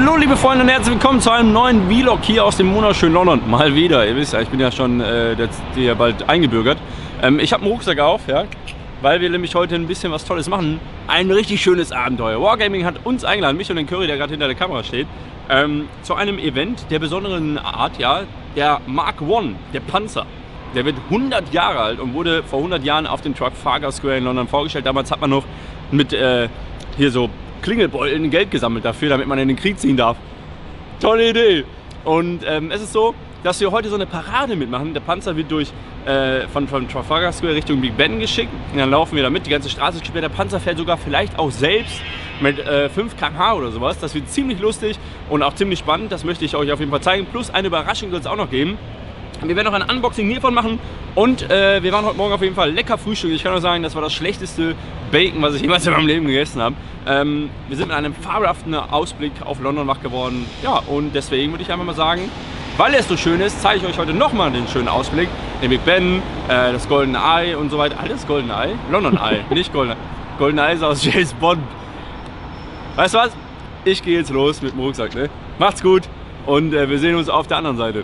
Hallo liebe Freunde und herzlich willkommen zu einem neuen Vlog hier aus dem wunderschönen London. Mal wieder, ihr wisst ja, ich bin ja schon hier bald eingebürgert. Ich habe einen Rucksack auf, ja, weil wir nämlich heute ein bisschen was Tolles machen. Ein richtig schönes Abenteuer. Wargaming hat uns eingeladen, mich und den Curry, der gerade hinter der Kamera steht, zu einem Event der besonderen Art, ja, der Mark I, der Panzer. Der wird 100 Jahre alt und wurde vor 100 Jahren auf dem Trafalgar Square in London vorgestellt. Damals hat man noch mit hier so Klingelbeuteln Geld gesammelt dafür, damit man in den Krieg ziehen darf. Tolle Idee! Und es ist so, dass wir heute so eine Parade mitmachen. Der Panzer wird von Trafalgar Square Richtung Big Ben geschickt. Und dann laufen wir da mit, die ganze Straße gesperrt. Der Panzer fährt sogar vielleicht auch selbst mit 5 km/h oder sowas. Das wird ziemlich lustig und auch ziemlich spannend. Das möchte ich euch auf jeden Fall zeigen. Plus eine Überraschung soll es auch noch geben. Wir werden noch ein Unboxing hiervon machen und wir waren heute Morgen auf jeden Fall lecker frühstücken. Ich kann auch sagen, das war das schlechteste Bacon, was ich jemals in meinem Leben gegessen habe. Wir sind mit einem fabelhaften Ausblick auf London wach geworden. Ja, und deswegen würde ich einfach mal sagen, weil es so schön ist, zeige ich euch heute nochmal den schönen Ausblick. Den Big Ben, das Goldene Eye und so weiter. Alles Goldene Eye? London Eye, nicht Goldene Eye. Goldene Eye ist aus James Bond. Weißt du was? Ich gehe jetzt los mit dem Rucksack. Ne? Macht's gut und wir sehen uns auf der anderen Seite.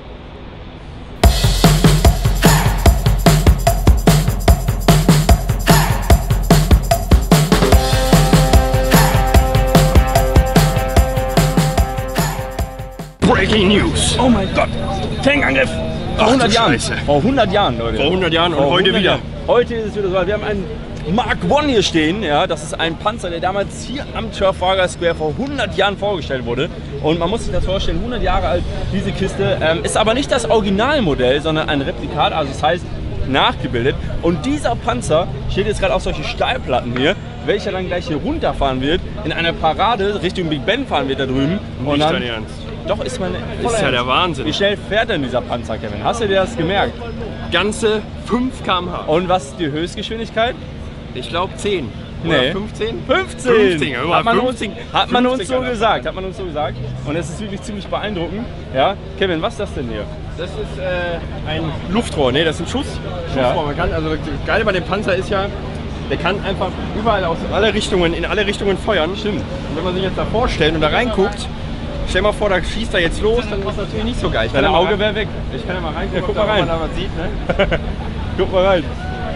Breaking News! Oh mein Gott! Tankangriff! Vor 100 Jahren! Vor 100 Jahren, Leute! Vor 100 Jahren und heute wieder! Heute ist es wieder so, wir haben einen Mark I hier stehen, ja, das ist ein Panzer, der damals hier am Trafalgar Square vor 100 Jahren vorgestellt wurde. Und man muss sich das vorstellen, 100 Jahre alt, diese Kiste, ist aber nicht das Originalmodell, sondern ein Replikat, also das heißt nachgebildet. Und dieser Panzer steht jetzt gerade auf solche Stahlplatten hier, welcher dann gleich hier runterfahren wird, in einer Parade Richtung Big Ben fahren wird da drüben. Und Nicht dann, dein Ernst? Doch, ist mein Das ist ja der Wahnsinn. Wie schnell fährt denn dieser Panzer, Kevin? Hast du dir das gemerkt? Ganze 5 km/h. Und was ist die Höchstgeschwindigkeit? Ich glaube 10. Nee. Oder 15? 15! 15, Hat man uns 15, so gesagt. Hat man uns so gesagt. Und es ist wirklich ziemlich beeindruckend. Ja, Kevin, was ist das denn hier? Das ist ein Luftrohr, ne? Das ist ein Schussrohr. Ja. Man kann, also das Geile bei dem Panzer ist ja, der kann einfach überall aus alle Richtungen, in alle Richtungen feuern. Stimmt. Und wenn man sich jetzt da vorstellt und da reinguckt, stell mal vor, da schießt er jetzt los, dann ist das natürlich nicht so geil. Dein Auge wäre weg. Ich kann ja mal reingucken, Ja, guck mal rein. ob man da was sieht, ne? Guck mal rein.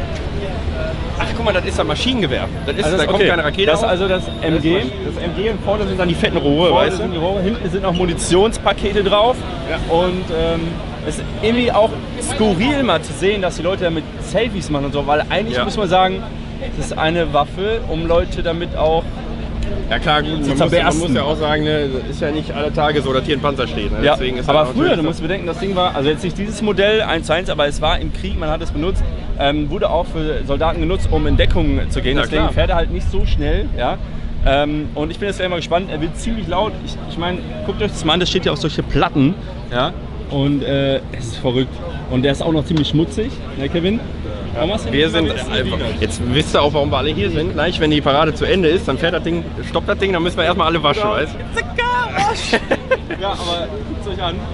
Ach, guck mal, das ist ein Maschinengewehr. Das ist, Also da kommt okay. keine Rakete Das ist auf. also das MG. Das MG und vorne sind dann die fetten Rohre, Vorne weißt sind die du? Rohre, hinten sind noch Munitionspakete drauf. Ja. Und es ist irgendwie auch skurril mal zu sehen, dass die Leute damit Selfies machen und so, weil eigentlich muss man sagen, es ist eine Waffe, um Leute damit auch... Ja klar, gut, man muss ja auch sagen, ne, ist ja nicht alle Tage so, dass hier ein Panzer steht. Ne? Ja, deswegen ist aber halt früher, natürlich du musst bedenken, das Ding war, also jetzt nicht dieses Modell 1:1, aber es war im Krieg, man hat es benutzt, wurde auch für Soldaten genutzt, um in Deckung zu gehen. Ja, Deswegen klar. fährt er halt nicht so schnell. Ja? Und ich bin jetzt mal gespannt, er wird ziemlich laut. Ich meine, guckt euch das mal an, das steht ja auf solche Platten. Ja? Und es ist verrückt. Und der ist auch noch ziemlich schmutzig, ne, Kevin? Wir sind einfach, jetzt wisst ihr auch, warum wir alle hier sind. Gleich, wenn die Parade zu Ende ist, dann fährt das Ding, stoppt das Ding, dann müssen wir erstmal alle waschen, weißt du? Ja, aber guckt euch an.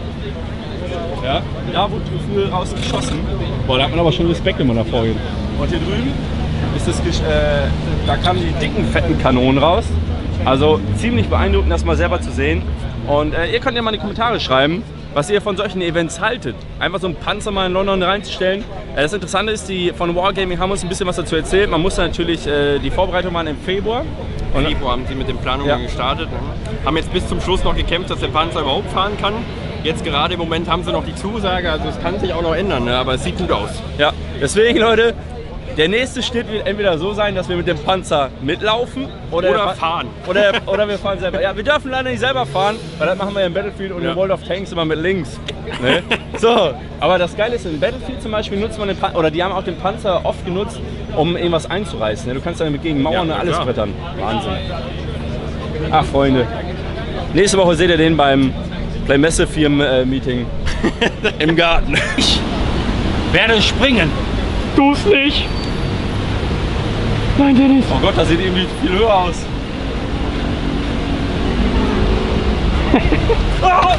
Ja, da wurde früher rausgeschossen. Boah, da hat man aber schon Respekt, wenn man da vorgeht. Und hier drüben ist das, da kamen die dicken, fetten Kanonen raus. Also ziemlich beeindruckend, das mal selber zu sehen. Und ihr könnt ja mal in die Kommentare schreiben, was ihr von solchen Events haltet. Einfach so einen Panzer mal in London reinzustellen. Das Interessante ist, die von Wargaming haben uns ein bisschen was dazu erzählt. Man muss natürlich die Vorbereitung machen im Februar. Im Februar haben sie mit den Planungen gestartet. Haben jetzt bis zum Schluss noch gekämpft, dass der Panzer überhaupt fahren kann. Jetzt gerade im Moment haben sie noch die Zusage, also es kann sich auch noch ändern, ne? Aber es sieht gut aus. Ja, deswegen Leute, der nächste Schritt wird entweder so sein, dass wir mit dem Panzer mitlaufen oder fahren. Oder wir fahren selber. Ja, wir dürfen leider nicht selber fahren, weil das machen wir ja im Battlefield und in World of Tanks immer mit links. Ne? So, aber das Geile ist, in Battlefield zum Beispiel nutzt man den Panzer, oder die haben auch den Panzer oft genutzt, um irgendwas einzureißen. Ne? Du kannst damit gegen Mauern und alles brettern. Wahnsinn. Ach Freunde, nächste Woche seht ihr den beim Messefirmen-Meeting im Garten. Ich werde springen. Tu's nicht! Nein, Dennis! Oh Gott, das sieht irgendwie viel höher aus. Ah!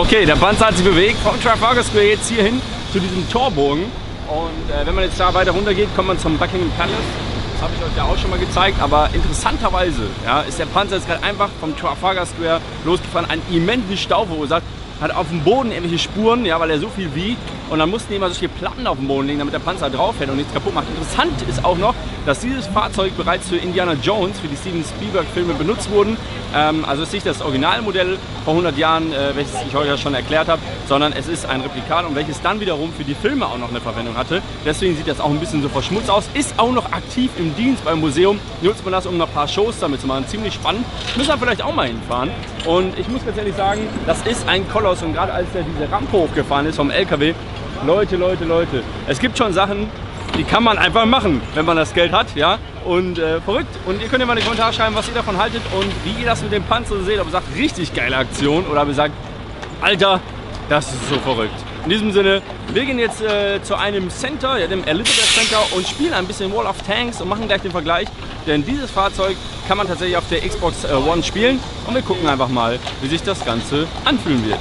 Okay, der Panzer hat sich bewegt vom Trafalgar Square jetzt hier hin zu diesem Torbogen. Und wenn man jetzt da weiter runter geht, kommt man zum Buckingham Palace. Das habe ich euch ja auch schon mal gezeigt, aber interessanterweise ist der Panzer jetzt gerade einfach vom Trafalgar Square losgefahren. Einen immensen Stau verursacht, hat auf dem Boden irgendwelche Spuren, ja, weil er so viel wiegt. Und dann mussten die immer solche Platten auf dem Boden legen, damit der Panzer drauf hält und nichts kaputt macht. Interessant ist auch noch, dass dieses Fahrzeug bereits für Indiana Jones, für die Steven Spielberg-Filme benutzt wurden. Also es ist nicht das Originalmodell vor 100 Jahren, welches ich euch ja schon erklärt habe, sondern es ist ein Replikat und welches dann wiederum für die Filme auch noch eine Verwendung hatte. Deswegen sieht das auch ein bisschen so verschmutzt aus. Ist auch noch aktiv im Dienst beim Museum. Nutzt man das, um noch ein paar Shows damit zu machen. Ziemlich spannend. Müssen wir vielleicht auch mal hinfahren. Und ich muss ganz ehrlich sagen, das ist ein Koloss. Und gerade als er diese Rampe hochgefahren ist vom LKW, Leute, es gibt schon Sachen, die kann man einfach machen, wenn man das Geld hat, ja, und verrückt. Und ihr könnt ja mal in die Kommentare schreiben, was ihr davon haltet und wie ihr das mit dem Panzer seht, ob ihr sagt, richtig geile Aktion oder ob ihr sagt, Alter, das ist so verrückt. In diesem Sinne, wir gehen jetzt zu einem Center, ja, dem Elizabeth Center und spielen ein bisschen Wall of Tanks und machen gleich den Vergleich, denn dieses Fahrzeug kann man tatsächlich auf der Xbox One spielen und wir gucken einfach mal, wie sich das Ganze anfühlen wird.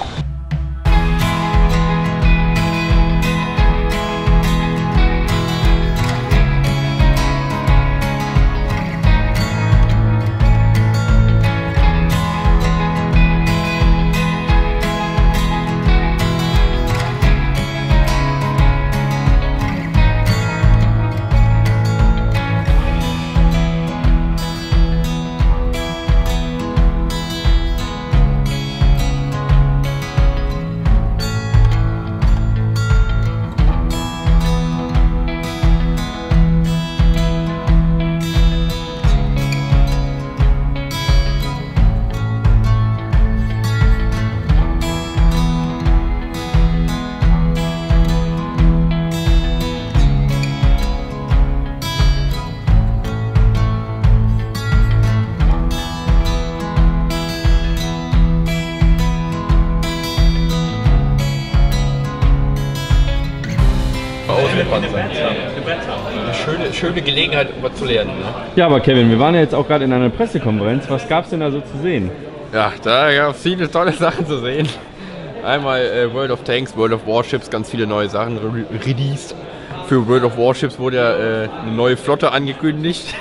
Eine schöne Gelegenheit, was zu lernen. Ne? Ja, aber Kevin, wir waren ja jetzt auch gerade in einer Pressekonferenz. Was gab es denn da so zu sehen? Ja, da gab es viele tolle Sachen zu sehen. Einmal World of Tanks, World of Warships, ganz viele neue Sachen released. Für World of Warships wurde ja eine neue Flotte angekündigt.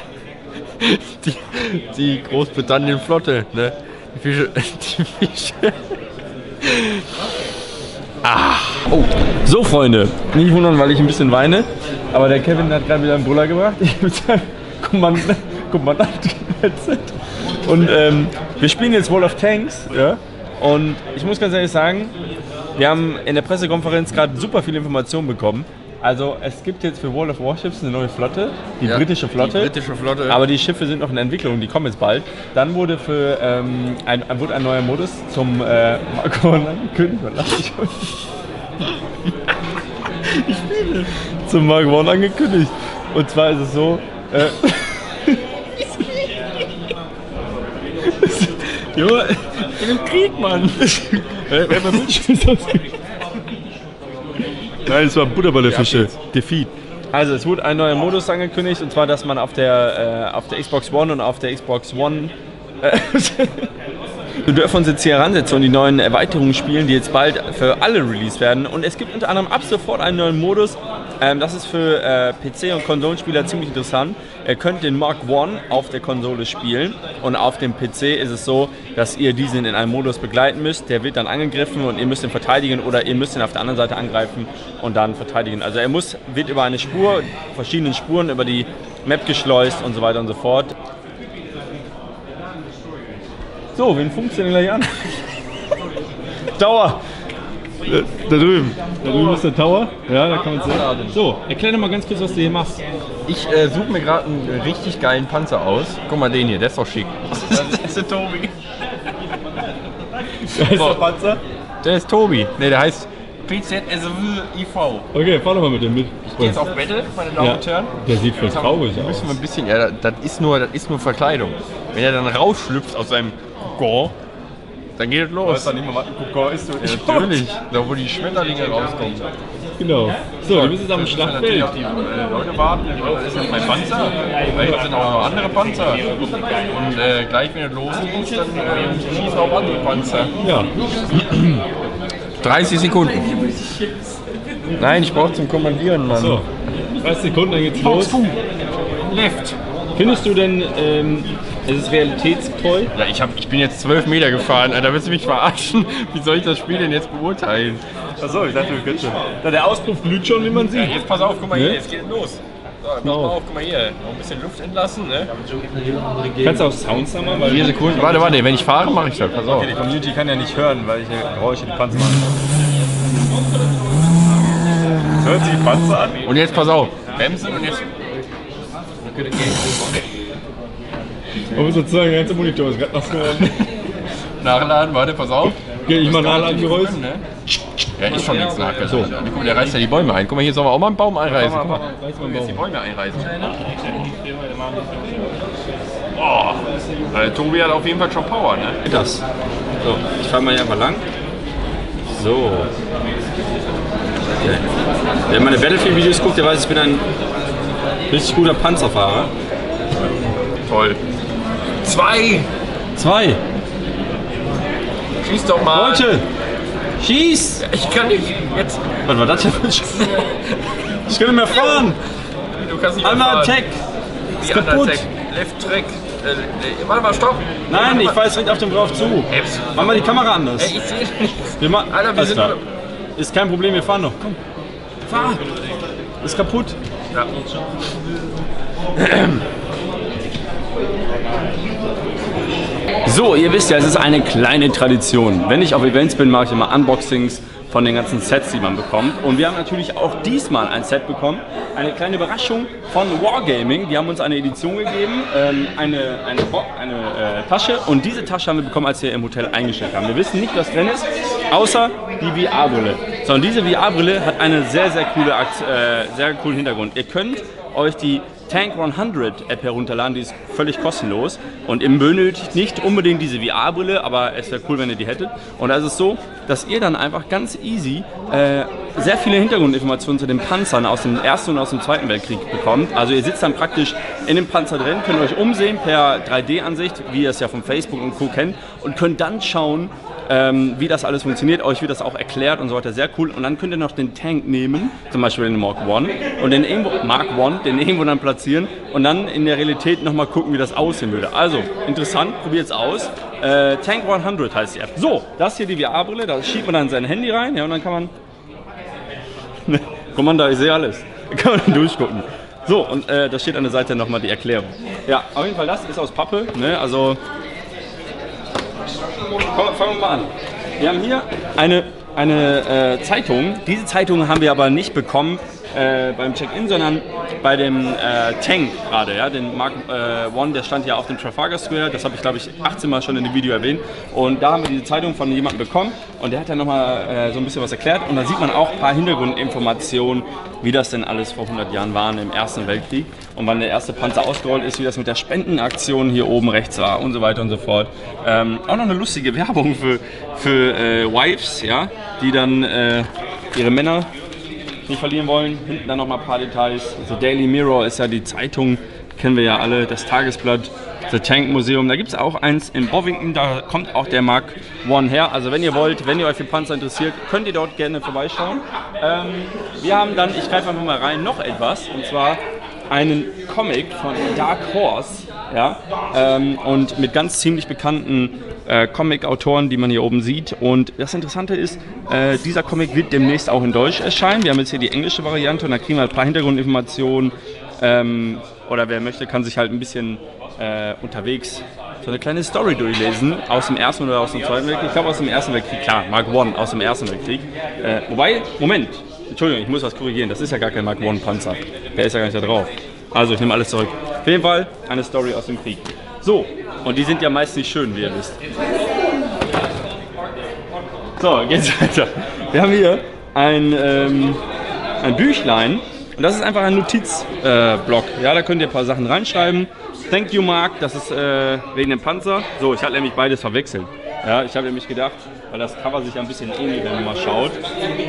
die Großbritannien-Flotte, ne? Die Fische. Oh, so Freunde, nicht wundern, weil ich ein bisschen weine, aber der Kevin hat gerade wieder einen Brüller gebracht. Ich mit seinem Kommandant gewechselt. Und wir spielen jetzt World of Tanks, ja? Und ich muss ganz ehrlich sagen, wir haben in der Pressekonferenz gerade super viele Informationen bekommen. Also es gibt jetzt für World of Warships eine neue Flotte, die britische Flotte. Aber die Schiffe sind noch in Entwicklung, die kommen jetzt bald. Dann wurde ein neuer Modus zum Mark One angekündigt. Ich spiele zum Mark One angekündigt. Und zwar ist es so. Junge, in dem Krieg, Mann! Nein, es war Butterballefische. Defeat. Also es wurde ein neuer Modus angekündigt und zwar, dass man auf der Xbox One und auf der Xbox One wir dürfen uns jetzt hier heransetzen und die neuen Erweiterungen spielen, die jetzt bald für alle released werden. Und es gibt unter anderem ab sofort einen neuen Modus. Das ist für PC- und Konsolenspieler ziemlich interessant. Ihr könnt den Mark I auf der Konsole spielen und auf dem PC ist es so, dass ihr diesen in einem Modus begleiten müsst. Der wird dann angegriffen und ihr müsst ihn verteidigen oder ihr müsst ihn auf der anderen Seite angreifen und dann verteidigen. Also er wird über eine Spur, verschiedenen Spuren über die Map geschleust und so weiter und so fort. So, wen funkt denn gleich an? Tower! Da drüben. Da drüben ist der Tower. Ja, da kann man sehen. So, erklär doch mal ganz kurz, was du hier machst. Ich suche mir gerade einen richtig geilen Panzer aus. Guck mal den hier, der ist doch schick. Das ist der Tobi. Wer ist der Panzer? Der ist Tobi. Ne, der heißt PZSW IV. Okay, fahr doch mal mit dem mit. Ich gehe jetzt auf Battle, meine Damen und Herren. Der sieht voll traurig aus. Müssen wir ein bisschen, ja, das ist nur Verkleidung. Wenn er dann rausschlüpft aus seinem Kokon, dann geht es los. Weißt du nicht mal, was ein Kokon ist? Ja, natürlich, da wo die Schmetterlinge rauskommen. Genau. So, du bist jetzt am Schlachtfeld. Die Leute warten, das ist jetzt mein Panzer. Vielleicht sind auch noch andere Panzer. Und gleich, wenn es losgeht, dann schießen auch andere Panzer. Ja. 30 Sekunden. Nein, ich brauche zum Kommandieren, Mann. So, 30 Sekunden, dann geht's los. Left. Findest du denn, es ist realitätstreu? Ja, ich bin jetzt 12 Meter gefahren, Alter, willst du mich verarschen? Wie soll ich das Spiel denn jetzt beurteilen? Achso, ich dachte, wir können schon. Ja, der Auspuff glüht schon, wie man sieht. Ja, jetzt pass auf, guck mal Ne? hier, jetzt geht es los. So, pass mal auf, guck mal hier. Noch ein bisschen Luft entlassen, ne? Kannst du auch Sounds haben? 4 Sekunden. Warte, wenn ich fahre, mache ich das. Pass auf. Okay, die Community kann ja nicht hören, weil ich hier Geräusche die Panzer machen. Hört sich die Panzer an? Und jetzt pass auf. Bremsen und jetzt. Aber sozusagen, der ganze Monitor ist gerade nass geworden. Nachladen, warte, pass auf. Okay, ich mach Nachladengeräusch. Ne? Ja, ist schon nichts nachgeladen. So. Guck mal, der reißt ja die Bäume ein. Guck mal, hier sollen wir auch mal einen Baum einreißen. Guck mal, jetzt die Bäume einreißen. Oh, Tobi hat auf jeden Fall schon Power, ne? Das. So, ich fahre mal hier einfach lang. So. Okay. Wer meine Battlefield-Videos guckt, der weiß, ich bin ein richtig guter Panzerfahrer. Toll. 2! Schieß doch mal! Leute! Schieß! Ich kann nicht. Jetzt. Was war das denn? Ich kann nicht mehr fahren! Du kannst nicht mehr Einmal fahren. Attack! Die kaputt. andere Attack. Left Track. Warte mal, stopp! Nein, ich fahre jetzt direkt auf den drauf zu. Mach mal die Kamera anders. Ey, ich sehe nicht. Alter, wir sind. Ist kein Problem, wir fahren noch. Komm. Fahr! Ist kaputt. Ja. So, ihr wisst ja, es ist eine kleine Tradition. Wenn ich auf Events bin, mache ich immer Unboxings von den ganzen Sets, die man bekommt. Und wir haben natürlich auch diesmal ein Set bekommen. Eine kleine Überraschung von Wargaming. Die haben uns eine Edition gegeben, eine Tasche. Und diese Tasche haben wir bekommen, als wir im Hotel eingestellt haben. Wir wissen nicht, was drin ist, außer die VR-Brille. Sondern diese VR-Brille hat einen sehr coolen Hintergrund. Ihr könnt euch die Tank 100 App herunterladen, die ist völlig kostenlos und ihr benötigt nicht unbedingt diese VR-Brille, aber es wäre cool, wenn ihr die hättet. Und da ist es so, dass ihr dann einfach ganz easy sehr viele Hintergrundinformationen zu den Panzern aus dem Ersten und aus dem Zweiten Weltkrieg bekommt. Also ihr sitzt dann praktisch in dem Panzer drin, könnt euch umsehen per 3D-Ansicht, wie ihr es ja von Facebook und Co. kennt, und könnt dann schauen, wie das alles funktioniert. Euch wird das auch erklärt und so weiter. Sehr cool. Und dann könnt ihr noch den Tank nehmen, zum Beispiel den Mark I, und den irgendwo dann platzieren und dann in der Realität nochmal gucken, wie das aussehen würde. Also, interessant, probiert es aus. Tank 100 heißt die App. So, das hier die VR-Brille, da schiebt man dann sein Handy rein, ja, und dann kann man... Guck mal da, ich sehe alles. Da kann man dann durchgucken. So, und da steht an der Seite nochmal die Erklärung. Ja, auf jeden Fall, das ist aus Pappe, ne, also... Fangen wir mal an. Wir haben hier eine Zeitung. Diese Zeitung haben wir aber nicht bekommen beim Check-in, sondern bei dem Tank gerade. Ja? Den Mark I, der stand ja auf dem Trafalgar Square. Das habe ich, glaube ich, 18 Mal schon in dem Video erwähnt. Und da haben wir diese Zeitung von jemandem bekommen. Und der hat dann nochmal so ein bisschen was erklärt. Und da sieht man auch ein paar Hintergrundinformationen, wie das denn alles vor 100 Jahren war im Ersten Weltkrieg. Und wann der erste Panzer ausgerollt ist, wie das mit der Spendenaktion hier oben rechts war und so weiter und so fort. Auch noch eine lustige Werbung für Wives, ja, die dann ihre Männer nicht verlieren wollen. Hinten dann noch mal ein paar Details. The Daily Mirror ist ja die Zeitung, kennen wir ja alle, das Tagesblatt, The Tank Museum. Da gibt es auch eins in Bovington, da kommt auch der Mark I her. Also wenn ihr wollt, wenn ihr euch für Panzer interessiert, könnt ihr dort gerne vorbeischauen. Wir haben dann, ich greife einfach mal rein, noch etwas, und zwar einen Comic von Dark Horse, ja, und mit ganz ziemlich bekannten Comic-Autoren, die man hier oben sieht. Und das Interessante ist, dieser Comic wird demnächst auch in Deutsch erscheinen. Wir haben jetzt hier die englische Variante und da kriegen wir ein paar Hintergrundinformationen. Oder wer möchte, kann sich halt ein bisschen unterwegs so eine kleine Story durchlesen aus dem Ersten oder aus dem Zweiten Weltkrieg. Ich glaube aus dem Ersten Weltkrieg, klar, Mark I aus dem Ersten Weltkrieg. Wobei, Moment, Entschuldigung, ich muss was korrigieren, das ist ja gar kein Mark I Panzer. Der ist ja gar nicht da drauf. Also ich nehme alles zurück. Auf jeden Fall eine Story aus dem Krieg. So, und die sind ja meist nicht schön, wie ihr wisst. So, geht's weiter. Wir haben hier ein Büchlein und das ist einfach ein Notizblock. Ja, da könnt ihr ein paar Sachen reinschreiben. Thank you, Mark, das ist wegen dem Panzer. So, ich hatte nämlich beides verwechselt. Ja, ich habe nämlich gedacht, weil das Cover sich ein bisschen ähnelt, wenn man mal schaut.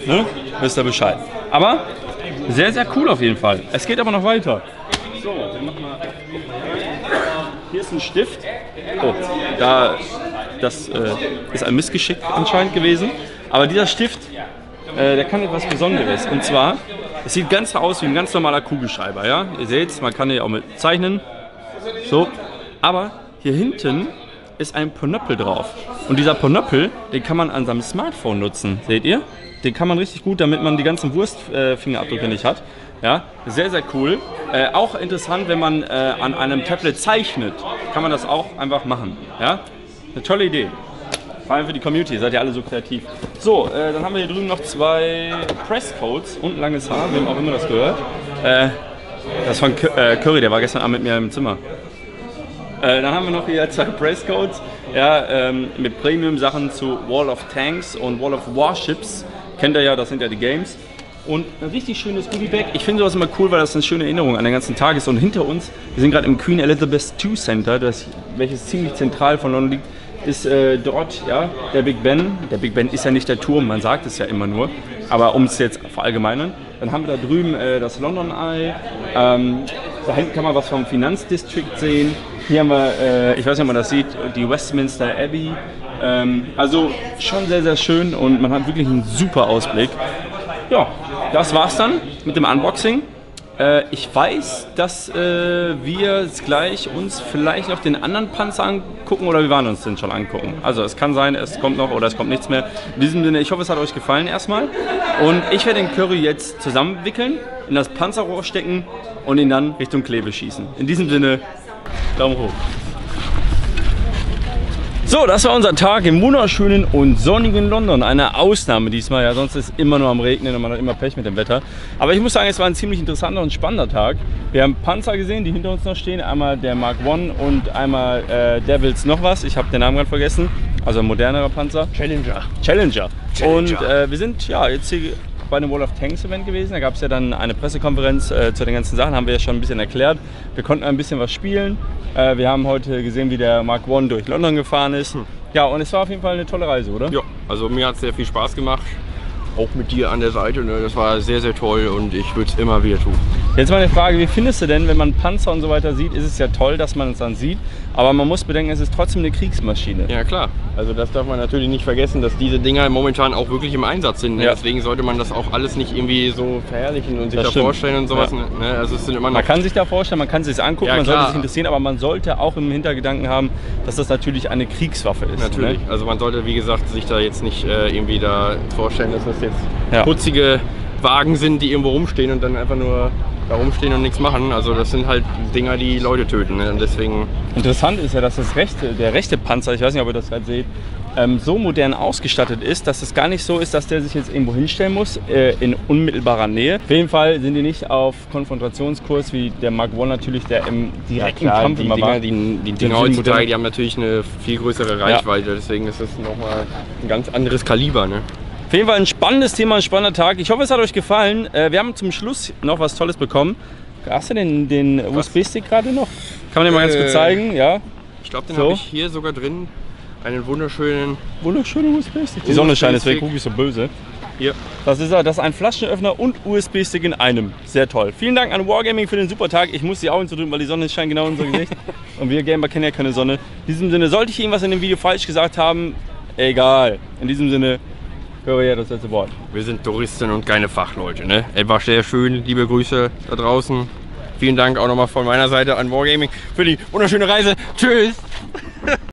ne? Wisst ihr Bescheid. Aber sehr, sehr cool auf jeden Fall. Es geht aber noch weiter. So, dann machen wir. Hier ist ein Stift. Oh, das ist ein Missgeschick anscheinend gewesen. Aber dieser Stift, der kann etwas Besonderes. Und zwar, es sieht ganz aus wie ein ganz normaler Kugelschreiber. Ja? Ihr seht, man kann hier auch mit zeichnen. So. Aber hier hinten ist ein Ponöppel drauf. Und dieser Ponöppel, den kann man an seinem Smartphone nutzen. Seht ihr? Den kann man richtig gut, damit man die ganzen Wurstfingerabdrücke nicht hat. Ja, sehr, sehr cool. Auch interessant, wenn man an einem Tablet zeichnet, kann man das auch einfach machen. Ja? Eine tolle Idee. Vor allem für die Community, seid ihr alle so kreativ. So, dann haben wir hier drüben noch 2 Presscodes und langes Haar, wem auch immer das gehört. Das ist von Curry, der war gestern Abend mit mir im Zimmer. Dann haben wir noch hier 2 Presscodes, ja, mit Premium-Sachen zu Wall of Tanks und Wall of Warships. Kennt ihr ja, das sind ja die Games. Und ein richtig schönes Goodie-Bag. Ich finde sowas immer cool, weil das eine schöne Erinnerung an den ganzen Tag ist. Und hinter uns, wir sind gerade im Queen Elizabeth II Center, welches ziemlich zentral von London liegt, ist dort ja, der Big Ben. Der Big Ben ist ja nicht der Turm, man sagt es ja immer nur. Aber um es jetzt verallgemeinern, dann haben wir da drüben das London Eye. Da hinten kann man was vom Finanzdistrikt sehen. Hier haben wir, ich weiß nicht, ob man das sieht, die Westminster Abbey. Also schon sehr, sehr schön und man hat wirklich einen super Ausblick. Ja, das war's dann mit dem Unboxing. Ich weiß, dass wir gleich uns vielleicht noch den anderen Panzer angucken oder wir waren uns den schon angucken. Also es kann sein, es kommt noch oder es kommt nichts mehr. In diesem Sinne, ich hoffe, es hat euch gefallen erstmal. Und ich werde den Curry jetzt zusammenwickeln, in das Panzerrohr stecken und ihn dann Richtung Kleve schießen. In diesem Sinne, Daumen hoch. So, das war unser Tag im wunderschönen und sonnigen London. Eine Ausnahme diesmal, ja, sonst ist es immer nur am Regnen und man hat immer Pech mit dem Wetter. Aber ich muss sagen, es war ein ziemlich interessanter und spannender Tag. Wir haben Panzer gesehen, die hinter uns noch stehen. Einmal der Mark I und einmal Devils noch was. Ich habe den Namen gerade vergessen. Also ein modernerer Panzer. Challenger. Und wir sind ja jetzt hier bei dem Wall of Tanks Event gewesen. Da gab es ja dann eine Pressekonferenz zu den ganzen Sachen, haben wir ja schon ein bisschen erklärt. Wir konnten ein bisschen was spielen. Wir haben heute gesehen, wie der Mark I durch London gefahren ist. Ja, und es war auf jeden Fall eine tolle Reise, oder? Ja, also mir hat es sehr viel Spaß gemacht. Auch mit dir an der Seite. Ne? Das war sehr, sehr toll und ich würde es immer wieder tun. Jetzt mal eine Frage, wie findest du denn, wenn man Panzer und so weiter sieht, ist es ja toll, dass man es dann sieht, aber man muss bedenken, es ist trotzdem eine Kriegsmaschine. Ja klar, also das darf man natürlich nicht vergessen, dass diese Dinger momentan auch wirklich im Einsatz sind. Ne? Ja. Deswegen sollte man das auch alles nicht irgendwie so verherrlichen und sich da vorstellen und sowas. Ja. Ne? Also es sind immer noch, man kann sich da vorstellen, man kann es sich angucken, ja, man sollte sich interessieren, aber man sollte auch im Hintergedanken haben, dass das natürlich eine Kriegswaffe ist. Natürlich, ne? Also man sollte, wie gesagt, sich da jetzt nicht irgendwie da vorstellen, dass das jetzt putzige Wagen sind, die irgendwo rumstehen und dann einfach nur da rumstehen und nichts machen. Also das sind halt Dinger, die Leute töten. Ne? Und deswegen interessant ist ja, dass der rechte Panzer, ich weiß nicht, ob ihr das gerade seht, so modern ausgestattet ist, dass es gar nicht so ist, dass der sich jetzt irgendwo hinstellen muss, in unmittelbarer Nähe. Auf jeden Fall sind die nicht auf Konfrontationskurs wie der Mark I natürlich, der im direkten Kampf immer war. Die Dinger heutzutage, die haben natürlich eine viel größere Reichweite, deswegen ist das nochmal ein ganz anderes Kaliber. Ne? Auf jeden Fall ein spannendes Thema, ein spannender Tag. Ich hoffe, es hat euch gefallen. Wir haben zum Schluss noch was Tolles bekommen. Hast du den USB-Stick gerade noch? Kann man den mal ganz kurz zeigen? Ja. Ich glaube, den habe ich hier sogar drin. Einen wunderschönen USB-Stick. Die Sonne scheint, deswegen gucke ich so böse. Hier. Das ist ein Flaschenöffner und USB-Stick in einem. Sehr toll. Vielen Dank an Wargaming für den super Tag. Ich muss die Augen zudrücken, weil die Sonne scheint genau in unser Gesicht. Und wir Gamer kennen ja keine Sonne. In diesem Sinne, sollte ich irgendwas in dem Video falsch gesagt haben, egal. In diesem Sinne, höre ja das letzte Wort. Wir sind Touristen und keine Fachleute. Ne? War sehr schön. Liebe Grüße da draußen. Vielen Dank auch nochmal von meiner Seite an Wargaming für die wunderschöne Reise. Tschüss!